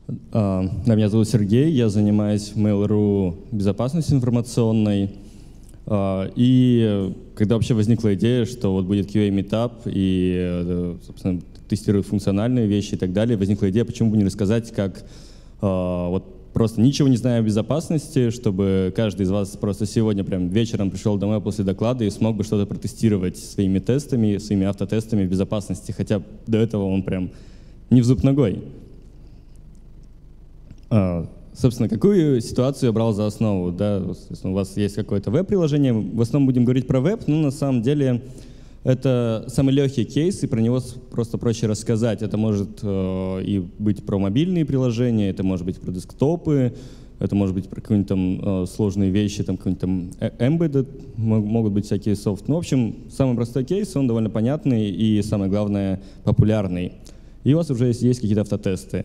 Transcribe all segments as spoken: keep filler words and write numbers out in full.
Да, меня зовут Сергей, я занимаюсь в Mail.ru безопасностью информационной. И когда вообще возникла идея, что вот будет кью эй-метап и, собственно, тестируют функциональные вещи и так далее, возникла идея, почему бы не рассказать, как вот просто ничего не зная о безопасности, чтобы каждый из вас просто сегодня прям вечером пришел домой после доклада и смог бы что-то протестировать своими тестами, своими автотестами в безопасности, хотя до этого он прям не в зуб ногой. А, собственно, какую ситуацию я брал за основу? Да? У вас есть какое-то веб-приложение, в основном будем говорить про веб, но на самом деле это самый легкий кейс, и про него просто проще рассказать. Это может э, и быть про мобильные приложения, это может быть про десктопы, это может быть про какие-нибудь там э, сложные вещи, там какой-нибудь там embedded, могут быть всякие софт. Ну, в общем, самый простой кейс, он довольно понятный и, самое главное, популярный. И у вас уже есть, есть какие-то автотесты.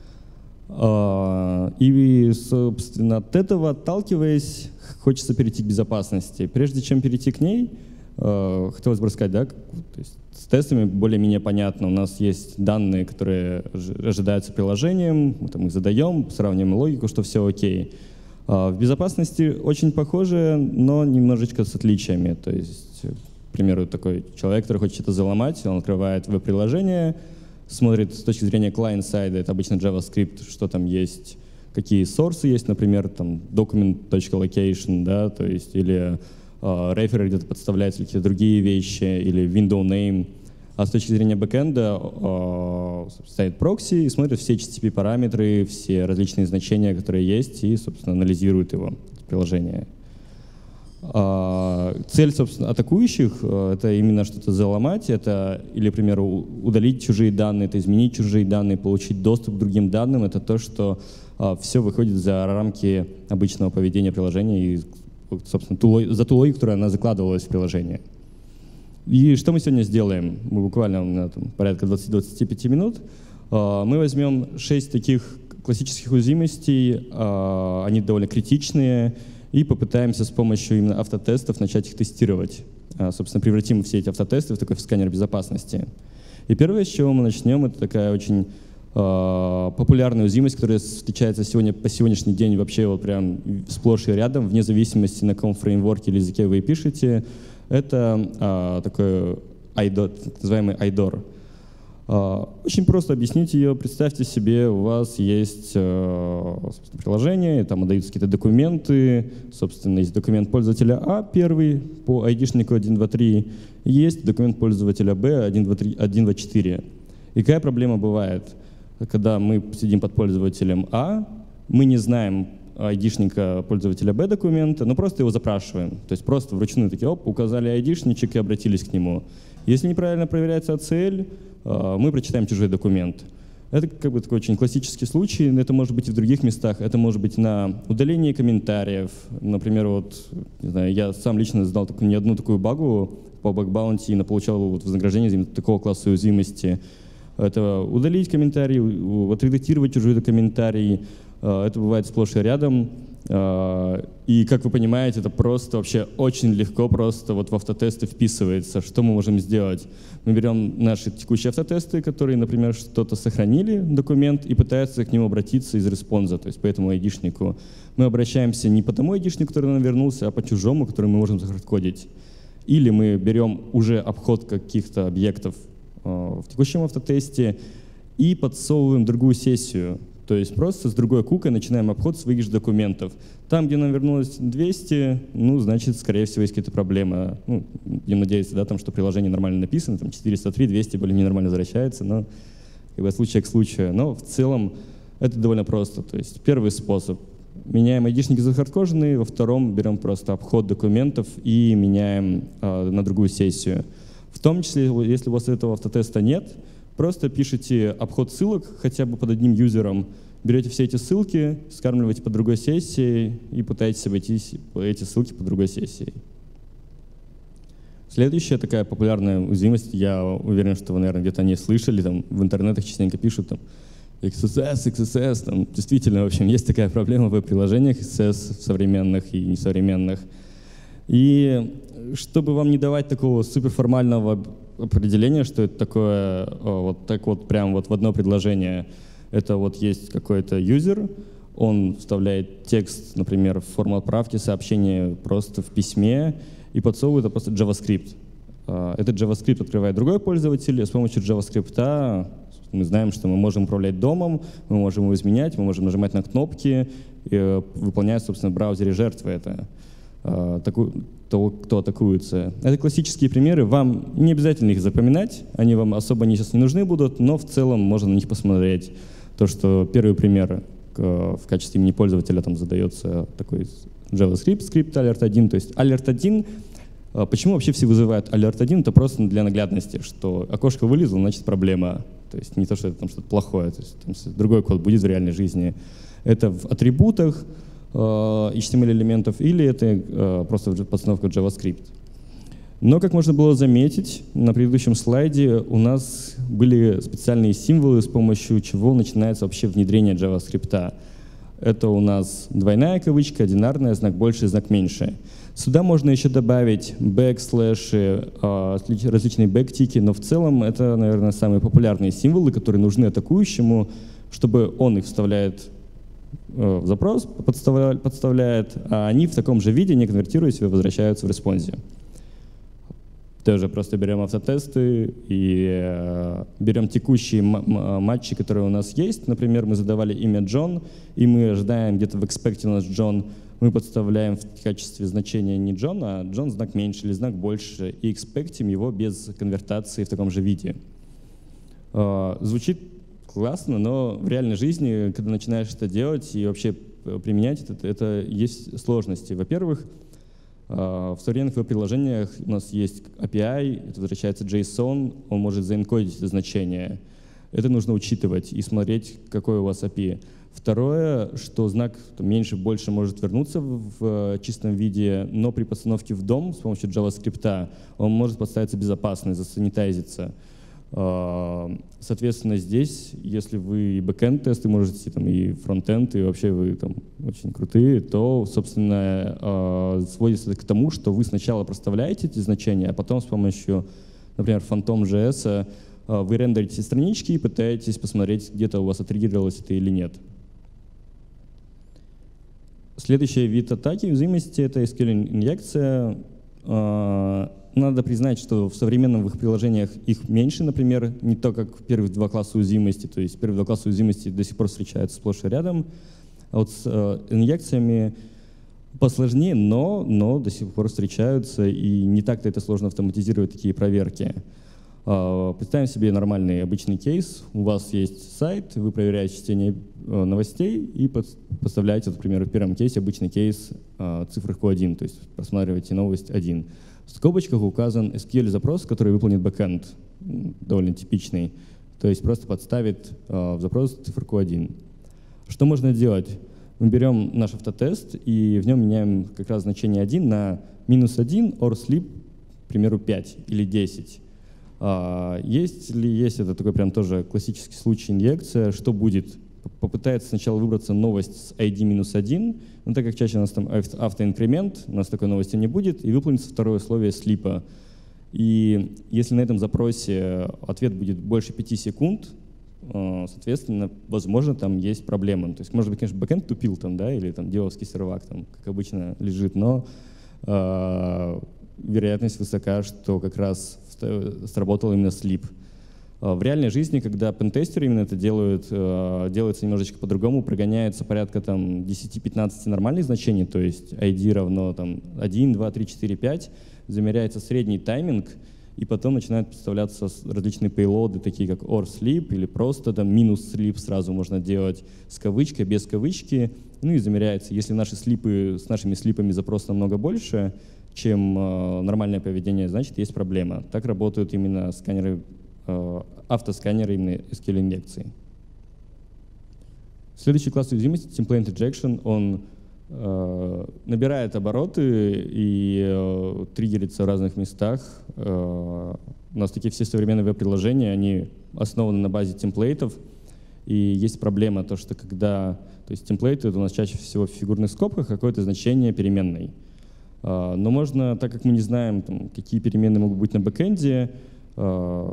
И, собственно, от этого отталкиваясь, хочется перейти к безопасности. Прежде чем перейти к ней, хотелось бы рассказать, да, то есть с тестами более-менее понятно. У нас есть данные, которые ожидаются приложением, мы там их задаем, сравниваем логику, что все окей. В безопасности очень похоже, но немножечко с отличиями. То есть, к примеру, такой человек, который хочет что-то заломать, он открывает веб-приложение, смотрит с точки зрения client-сайда, это обычно JavaScript, что там есть, какие сорсы есть, например, там document.location, да, то есть, или uh, реферы где-то подставляются, или какие-то другие вещи, или window name. А с точки зрения бэкэнда uh, ставит прокси и смотрит все эйч ти ти пи параметры, все различные значения, которые есть, и, собственно, анализирует его, приложение. Цель, собственно, атакующих — это именно что-то заломать, это, или, к примеру, удалить чужие данные, это изменить чужие данные, получить доступ к другим данным. Это то, что все выходит за рамки обычного поведения приложения и, собственно, ту, за ту логику, которая она закладывалась в приложение. И что мы сегодня сделаем? Мы буквально на там, порядка двадцати-двадцати пяти минут. Мы возьмем шесть таких классических уязвимостей, они довольно критичные, и попытаемся с помощью именно автотестов начать их тестировать. Собственно, превратим все эти автотесты в такой сканер безопасности. И первое, с чего мы начнем, это такая очень э, популярная уязвимость, которая встречается сегодня, по сегодняшний день вообще вот прям сплошь и рядом, вне зависимости, на каком фреймворке или языке вы пишете. Это э, такой ай дор, так называемый ай дор. Очень просто объяснить ее. Представьте себе, у вас есть приложение, там отдаются какие-то документы, собственно, есть документ пользователя А первый по айдишнику один, два, три, есть документ пользователя Б один, два, три, один, два, четыре. И какая проблема бывает, когда мы сидим под пользователем А, мы не знаем айдишника пользователя Б документа, но просто его запрашиваем. То есть просто вручную такие, оп, указали айдишничек и обратились к нему. Если неправильно проверяется эй си эл, мы прочитаем чужой документ. Это как бы такой очень классический случай, это может быть и в других местах, это может быть на удалении комментариев. Например, вот, не знаю, я сам лично сдал не одну такую багу по баг-баунти и получал вот вознаграждение за такого класса уязвимости. Это удалить комментарий, отредактировать чужой комментарий. Это бывает сплошь и рядом. И, как вы понимаете, это просто вообще очень легко просто вот в автотесты вписывается. Что мы можем сделать? Мы берем наши текущие автотесты, которые, например, что-то сохранили, документ, и пытаются к нему обратиться из респонса, то есть по этому айдишнику. Мы обращаемся не по тому айдишнику, который нам вернулся, а по чужому, который мы можем захардкодить. Или мы берем уже обход каких-то объектов э, в текущем автотесте и подсовываем другую сессию. То есть просто с другой кукой начинаем обход своих же документов. Там, где нам вернулось двести, ну, значит, скорее всего, есть какие-то проблемы. Ну, будем надеяться, да, там, что приложение нормально написано, там четыреста три, двести более ненормально возвращается, но как бы от случая к случаю. Но в целом это довольно просто. То есть первый способ. Меняем айдишники захардкоженные, во втором берем просто обход документов и меняем э, на другую сессию. В том числе, если у вас этого автотеста нет, просто пишите обход ссылок хотя бы под одним юзером, берете все эти ссылки, скармливаете по другой сессии и пытаетесь обойти эти ссылки по другой сессии. Следующая такая популярная уязвимость, я уверен, что вы, наверное, где-то о ней слышали, там в интернетах частенько пишут, там, икс эс эс, икс эс эс, там, действительно, в общем, есть такая проблема в веб-приложениях икс эс эс современных и несовременных. И чтобы вам не давать такого суперформального определение, что это такое вот так вот прям вот в одно предложение. Это вот есть какой-то юзер, он вставляет текст, например, в форму отправки сообщения просто в письме и подсовывает это просто JavaScript. Этот JavaScript открывает другой пользователь, и с помощью JavaScript мы знаем, что мы можем управлять домом, мы можем его изменять, мы можем нажимать на кнопки, и выполнять, собственно, в браузере жертвы это, того, кто атакуется. Это классические примеры, вам не обязательно их запоминать, они вам особо сейчас не нужны будут, но в целом можно на них посмотреть. То, что первый пример в качестве имени пользователя там задается такой JavaScript, скрипт alert один, то есть alert один. Почему вообще все вызывают alert один? Это просто для наглядности, что окошко вылезло, значит проблема. То есть не то, что это там что-то плохое, то есть там другой код будет в реальной жизни. Это в атрибутах э, эйч ти эм эль-элементов или это э, просто подстановка JavaScript. Но, как можно было заметить, на предыдущем слайде у нас были специальные символы, с помощью чего начинается вообще внедрение JavaScript. Это у нас двойная кавычка, одинарная, знак больше, знак меньше. Сюда можно еще добавить бэкслэши, различные бэктики, но в целом это, наверное, самые популярные символы, которые нужны атакующему, чтобы он их вставляет в запрос, подставляет, подставляет, а они в таком же виде, не конвертируясь, возвращаются в респонсе. Тоже просто берем автотесты и э, берем текущие матчи, которые у нас есть. Например, мы задавали имя Джон, и мы ожидаем где-то в экспекте у нас Джон. Мы подставляем в качестве значения не Джон, а Джон знак меньше или знак больше, и экспектим его без конвертации в таком же виде. Э, звучит классно, но в реальной жизни, когда начинаешь это делать и вообще применять это, это есть сложности. Во-первых, в современных веб-приложениях у нас есть эй пи ай, это возвращается JSON, он может заэнкодить это значение. Это нужно учитывать и смотреть, какой у вас эй пи ай. Второе, что знак меньше, больше может вернуться в чистом виде, но при постановке в дом с помощью JavaScript он может подставиться безопасно, засанитайзиться. Соответственно, здесь, если вы и бэкэнд-тесты можете, там, и фронтенд, и вообще вы там очень крутые, то, собственно, сводится к тому, что вы сначала проставляете эти значения, а потом с помощью, например, Phantom.js вы рендерите странички и пытаетесь посмотреть, где-то у вас отрегулировалось это или нет. Следующий вид атаки уязвимости — это эс кью эль-инъекция. Надо признать, что в современных приложениях их меньше, например, не то, как первых два класса уязвимости, то есть первые два класса уязвимости до сих пор встречаются сплошь и рядом, а вот с э, инъекциями посложнее, но, но до сих пор встречаются, и не так-то это сложно автоматизировать такие проверки. Э, представим себе нормальный обычный кейс, у вас есть сайт, вы проверяете чтение э, новостей и под, подставляете, например, в первом кейсе обычный кейс э, циферку один, то есть просматриваете новость один. В скобочках указан эс кью эль-запрос, который выполнит бэкэнд, довольно типичный, то есть просто подставит э, в запрос циферку один. Что можно делать? Мы берем наш автотест и в нем меняем как раз значение один на минус один, or sleep, к примеру, пять или десять. А, есть ли есть это такой прям тоже классический случай инъекция, что будет? Попытается сначала выбраться новость с ай ди минус один, но так как чаще у нас там автоинкремент, у нас такой новости не будет, и выполнится второе условие слипа. И если на этом запросе ответ будет больше пяти секунд, соответственно, возможно, там есть проблема. То есть, может быть, конечно, бэкэнд тупил там, да, или там девовский сервак, там, как обычно, лежит, но э, вероятность высока, что как раз сработал именно слип. В реальной жизни, когда пентестеры именно это делают, делается немножечко по-другому, прогоняется порядка десяти-пятнадцати нормальных значений, то есть ай ди равно там, один, два, три, четыре, пять, замеряется средний тайминг, и потом начинают представляться различные пейлоды, такие как or sleep или просто там минус sleep сразу можно делать с кавычкой, без кавычки, ну и замеряется. Если наши слипы, с нашими слипами запрос намного больше, чем э, нормальное поведение, значит есть проблема. Так работают именно сканеры, автосканеры именно эс кью эль-инъекции. Следующий класс уязвимости, template injection, он э, набирает обороты и э, триггерится в разных местах. Э, у нас такие все современные веб-приложения, они основаны на базе темплейтов, и есть проблема, то, что когда, то есть темплейты это у нас чаще всего в фигурных скобках какое-то значение переменной. Э, но можно, так как мы не знаем, там, какие переменные могут быть на бэкэнде, э,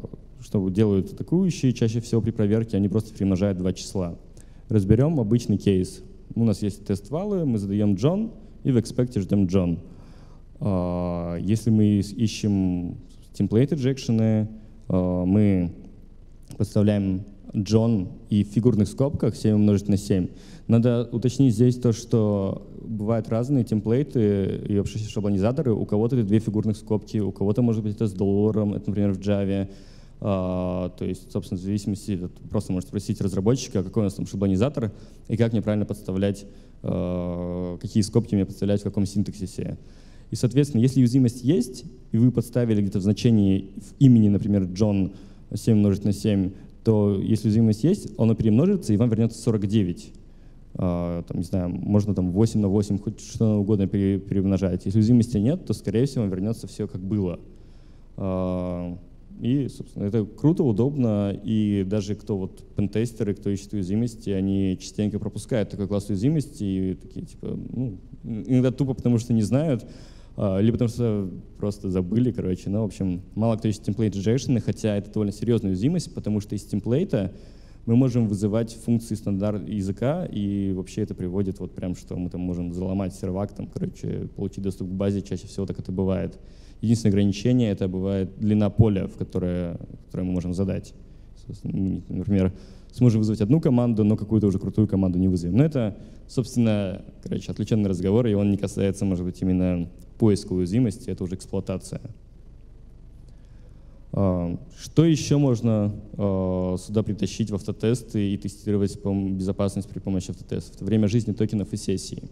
что делают атакующие чаще всего при проверке? Они просто перемножают два числа. Разберем обычный кейс. У нас есть тест-валы, мы задаем John, и в expect ждем John. Если мы ищем template injection, мы подставляем John и в фигурных скобках семь умножить на семь. Надо уточнить здесь то, что бывают разные темплейты и вообще шаблонизаторы. У кого-то это две фигурных скобки, у кого-то может быть это с долларом, это, например, в Java. Uh, то есть, собственно, в зависимости, просто можете спросить разработчика, какой у нас там шаблонизатор и как мне правильно подставлять, uh, какие скобки мне подставлять в каком синтаксисе. И, соответственно, если уязвимость есть, и вы подставили где-то в значении в имени, например, John семь умножить на семь, то если уязвимость есть, оно перемножится, и вам вернется сорок девять. Uh, там, не знаю, можно там восемь на восемь, хоть что угодно перемножать. Если уязвимости нет, то, скорее всего, вам вернется все как было. Uh, И, собственно, это круто, удобно, и даже кто вот пентестеры, кто ищет уязвимости, они частенько пропускают такой класс уязвимости и такие, типа, ну, иногда тупо потому, что не знают, либо потому что просто забыли, короче. Ну, в общем, мало кто ищет template injection, хотя это довольно серьезная уязвимость, потому что из темплейта мы можем вызывать функции стандарт языка, и вообще это приводит вот прям, что мы там можем заломать сервак, там, короче, получить доступ к базе, чаще всего так это бывает. Единственное ограничение — это бывает длина поля, в которое, которое мы можем задать. Мы, например, сможем вызвать одну команду, но какую-то уже крутую команду не вызовем. Но это, собственно, короче, отвлеченный разговор, и он не касается, может быть, именно поиска уязвимости, это уже эксплуатация. Что еще можно сюда притащить в автотесты и тестировать безопасность при помощи автотестов? Это время жизни токенов и сессий.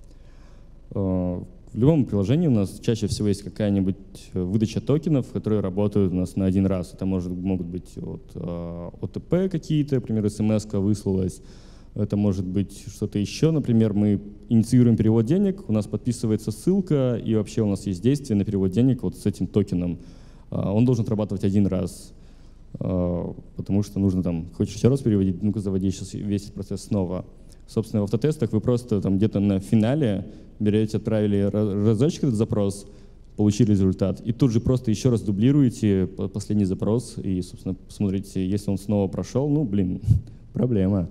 В любом приложении у нас чаще всего есть какая-нибудь выдача токенов, которые работают у нас на один раз. Это может, могут быть вот, о тэ пи какие-то, например, эс эм эс-ка выслалась. Это может быть что-то еще. Например, мы инициируем перевод денег, у нас подписывается ссылка, и вообще у нас есть действие на перевод денег вот с этим токеном. Он должен отрабатывать один раз, потому что нужно там, хочешь еще раз переводить, ну-ка заводи сейчас весь этот процесс снова. Собственно, в автотестах вы просто там где-то на финале берете, отправили разочек этот запрос, получили результат, и тут же просто еще раз дублируете последний запрос и, собственно, смотрите, если он снова прошел, ну, блин, проблема.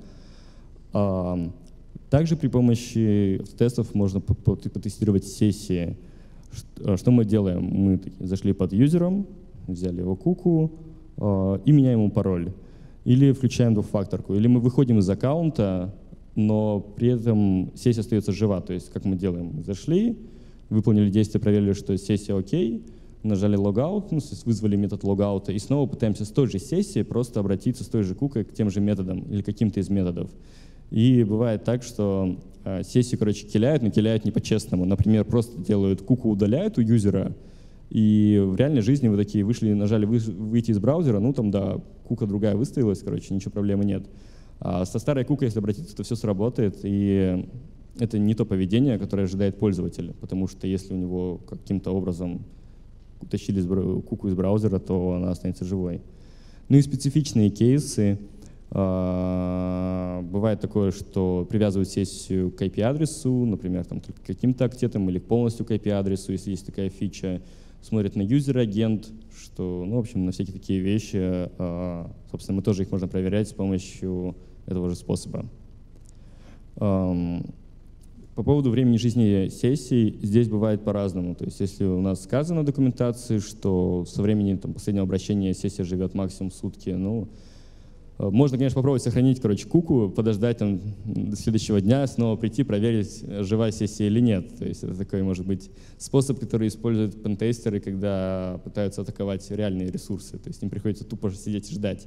Также при помощи тестов можно потестировать сессии. Что мы делаем? Мы зашли под юзером, взяли его куку и меняем ему пароль. Или включаем двухфакторку. Или мы выходим из аккаунта, но при этом сессия остается жива. То есть как мы делаем? Мы зашли, выполнили действие, проверили, что сессия окей, нажали логаут, ну, вызвали метод логаута, и снова пытаемся с той же сессии просто обратиться с той же кукой к тем же методам или каким-то из методов. И бывает так, что э, сессию, короче, киляют, но киляют не по-честному. Например, просто делают куку, удаляют у юзера, и в реальной жизни вы такие вышли, нажали вы, выйти из браузера, ну там, да, кука другая выставилась, короче, ничего, проблемы нет. А со старой кукой, если обратиться, то все сработает, и это не то поведение, которое ожидает пользователь, потому что если у него каким-то образом утащили куку из браузера, то она останется живой. Ну и специфичные кейсы. Бывает такое, что привязывают сессию к ай пи-адресу, например, там, только каким-то актетом или полностью к ай пи-адресу, если есть такая фича. Смотрят на юзер-агент, что, ну, в общем, на всякие такие вещи. Собственно, мы тоже их можем проверять с помощью этого же способа. По поводу времени жизни сессий, здесь бывает по-разному. То есть если у нас сказано в документации, что со времени там, последнего обращения сессия живет максимум сутки, ну, можно, конечно, попробовать сохранить, короче, куку, подождать там, до следующего дня, снова прийти, проверить, жива сессия или нет. То есть это такой, может быть, способ, который используют пентестеры, когда пытаются атаковать реальные ресурсы. То есть им приходится тупо сидеть и ждать.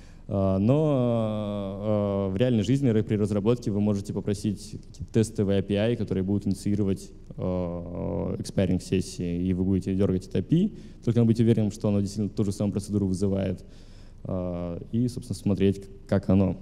Но в реальной жизни при разработке вы можете попросить тестовые эй пи ай, которые будут инициировать expiring сессии, и вы будете дергать это эй пи ай, только надо быть уверенным, что оно действительно ту же самую процедуру вызывает, и, собственно, смотреть, как оно.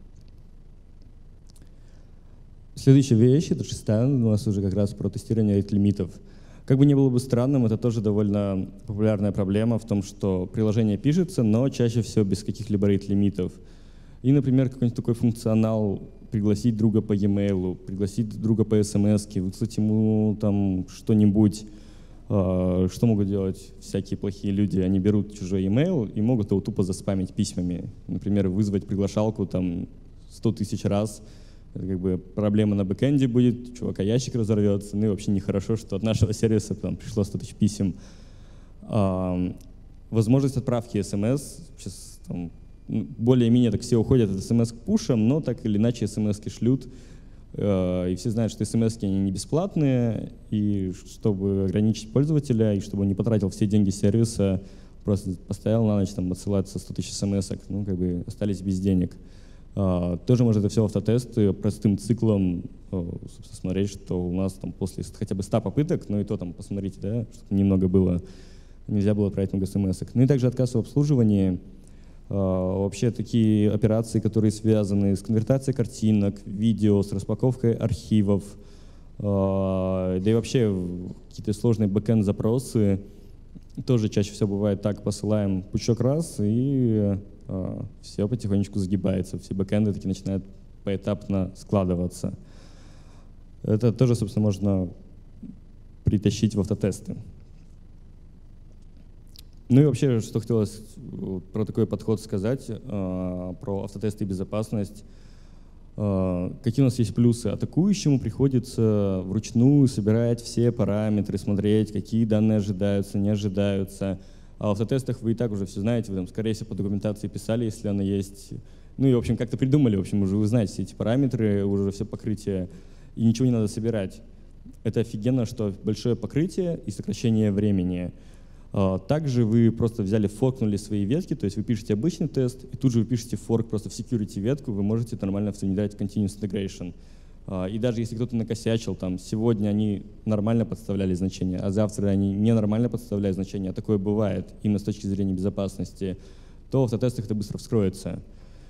Следующая вещь, это шестая, у нас уже как раз про тестирование рейт-лимитов. Как бы ни было бы странным, это тоже довольно популярная проблема в том, что приложение пишется, но чаще всего без каких-либо рейт-лимитов. И, например, какой-нибудь такой функционал пригласить друга по e-mail, пригласить друга по эс эм эс, выслать ему там что-нибудь. Что могут делать всякие плохие люди? Они берут чужой email и могут его тупо заспамить письмами. Например, вызвать приглашалку там сто тысяч раз. Это как бы проблема на бэкэнде будет, у чувака ящик разорвется. Ну и вообще нехорошо, что от нашего сервиса там пришло сто тысяч писем. Возможность отправки смс. Сейчас там, более-менее так все уходят от смс к пушам, но так или иначе смс-ки шлют. И все знают, что смс-ки они не бесплатные, и чтобы ограничить пользователя, и чтобы он не потратил все деньги сервиса, просто поставил на ночь, там, отсылаться сто тысяч смс-ок, ну, как бы остались без денег. Тоже можно это все автотесты простым циклом собственно, смотреть, что у нас там после хотя бы ста попыток, ну и то там посмотрите, да, чтобы немного было, нельзя было отправить много смс-ок. Ну и также отказ в обслуживании. Вообще такие операции, которые связаны с конвертацией картинок, видео, с распаковкой архивов, да и вообще какие-то сложные бэкэнд-запросы, тоже чаще всего бывает так, посылаем пучок раз, и все потихонечку загибается, все бэкэнды таки начинают поэтапно складываться. Это тоже, собственно, можно притащить в автотесты. Ну и вообще, что хотелось про такой подход сказать, э, про автотесты и безопасность. Э, какие у нас есть плюсы? Атакующему приходится вручную собирать все параметры, смотреть, какие данные ожидаются, не ожидаются. А в автотестах вы и так уже все знаете, вы там, скорее всего, по документации писали, если она есть. Ну и, в общем, как-то придумали, в общем, уже вы знаете все эти параметры, уже все покрытие, и ничего не надо собирать. Это офигенно, что большое покрытие и сокращение времени. Также вы просто взяли, форкнули свои ветки, то есть вы пишете обычный тест, и тут же вы пишете форк просто в security ветку, вы можете это нормально внедрять в continuous integration. И даже если кто-то накосячил, там, сегодня они нормально подставляли значения, а завтра они ненормально подставляют значения, а такое бывает именно с точки зрения безопасности, то в автотестах это быстро вскроется.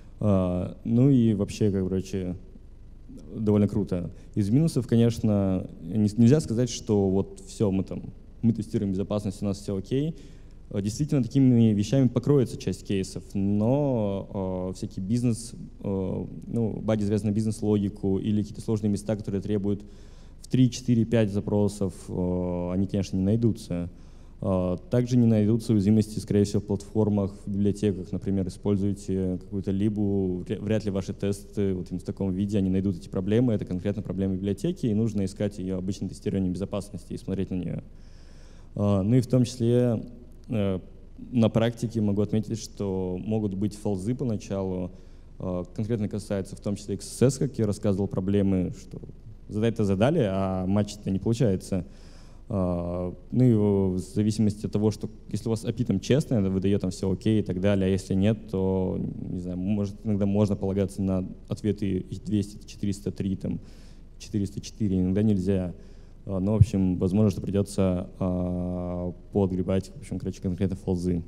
Ну и вообще, как короче, довольно круто. Из минусов, конечно, нельзя сказать, что вот все, мы там мы тестируем безопасность, у нас все окей. Действительно, такими вещами покроется часть кейсов, но э, всякий бизнес, э, ну, баги, связанные на бизнес-логику или какие-то сложные места, которые требуют в три, четыре, пять запросов, э, они, конечно, не найдутся. Э, также не найдутся уязвимости, скорее всего, в платформах, в библиотеках. Например, используете какую-то либу, вряд ли ваши тесты вот в таком виде, они найдут эти проблемы. Это конкретно проблемы библиотеки, и нужно искать ее обычное тестирование безопасности и смотреть на нее. Ну и в том числе на практике могу отметить, что могут быть фолзы поначалу. Конкретно касается в том числе икс эс эс, как я рассказывал, проблемы, что задать-то задали, а матч-то не получается. Ну и в зависимости от того, что если у вас эй пи там честное, выдает там все окей и так далее, а если нет, то не знаю, может, иногда можно полагаться на ответы двести, четыреста три, там, четыреста четыре, иногда нельзя. Но, в общем, возможно, что придется э, подгребать, в общем, короче, конкретно фолзы.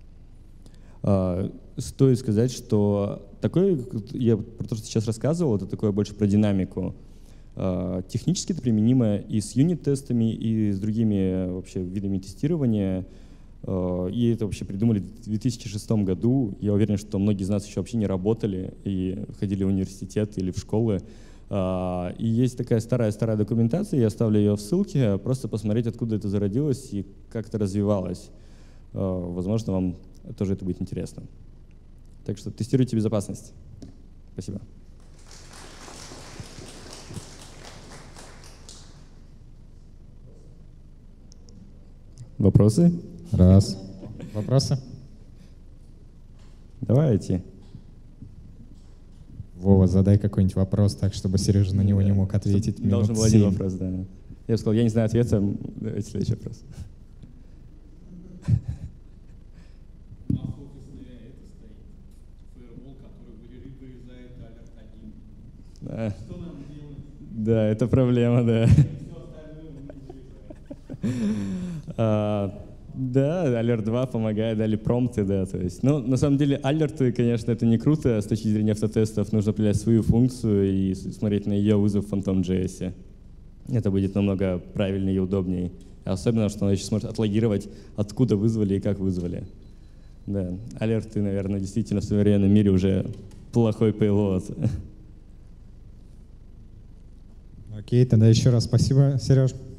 Э, стоит сказать, что такое, я про то, что сейчас рассказывал, это такое больше про динамику. Э, технически это применимо и с юнит-тестами, и с другими вообще видами тестирования. Э, и это вообще придумали в две тысячи шестом году. Я уверен, что многие из нас еще вообще не работали и ходили в университет или в школы. Uh, и есть такая старая-старая документация, я оставлю ее в ссылке, просто посмотреть, откуда это зародилось и как это развивалось. Uh, возможно, вам тоже это будет интересно. Так что тестируйте безопасность. Спасибо. Вопросы? Раз. Вопросы? Давайте. Вова, задай какой-нибудь вопрос так, чтобы Сережа на него не мог ответить минут Должен был один вопрос, да. Я бы сказал, я не знаю ответа, давайте следующий вопрос. Да. Да, это проблема, да. а, да, алерт два помогает, дали промпты, да, то есть. Ну, на самом деле, алерты, конечно, это не круто с точки зрения автотестов, нужно определять свою функцию и смотреть на ее вызов в Phantom.js. Это будет намного правильнее и удобнее. Особенно, что она еще сможет отлогировать, откуда вызвали и как вызвали. Да, алерты, наверное, действительно в современном мире уже плохой payload. Окей, тогда еще раз спасибо, Сереж.